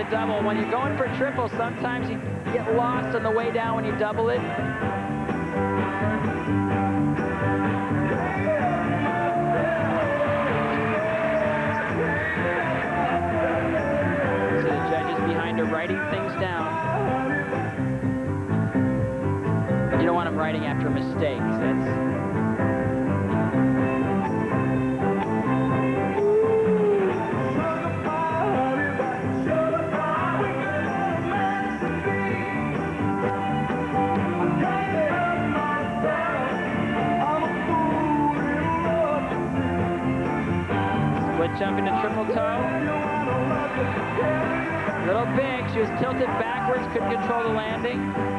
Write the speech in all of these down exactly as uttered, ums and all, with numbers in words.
the double. When you're going for triple, sometimes you get lost on the way down when you double it. So the judges behind are writing things down. You don't want them writing after mistakes. That's jump into triple toe. A little big. She was tilted backwards, couldn't control the landing.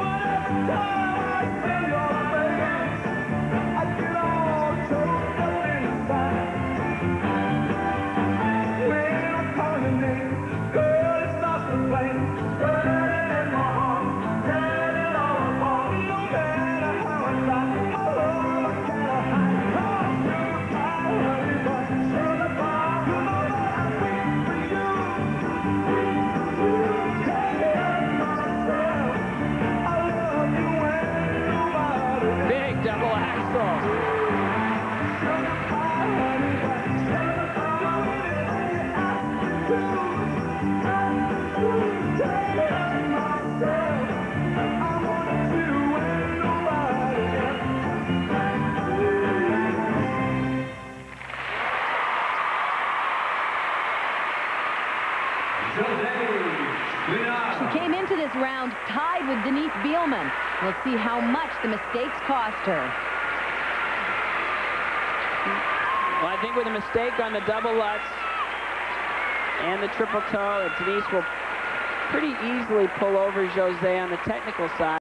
She came into this round tied with Denise Bielman. We'll see how much the mistakes cost her. Well, I think with a mistake on the double Lutz and the triple toe, Denise will pretty easily pull over Josee on the technical side.